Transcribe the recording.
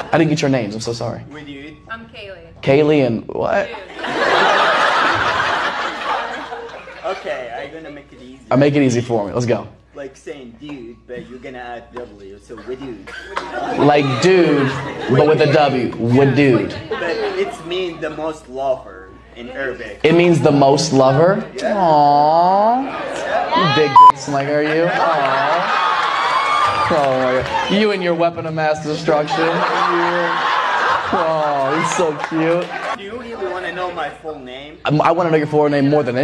I didn't get your names. I'm so sorry. With you. I'm Kailey. Kailey and what? Dude. Okay, I'm gonna make it easy. Make it easy for me. Let's go. Like saying dude, but you're gonna add W, so with dude. Like dude, but with a W. With dude. But it's mean the most lover in Arabic. It means the most lover. Aww. You big dick slinger, you. Aww. Oh my God. You and your weapon of mass destruction. Oh, he's so cute. Do you really want to know my full name? I want to know your full name more than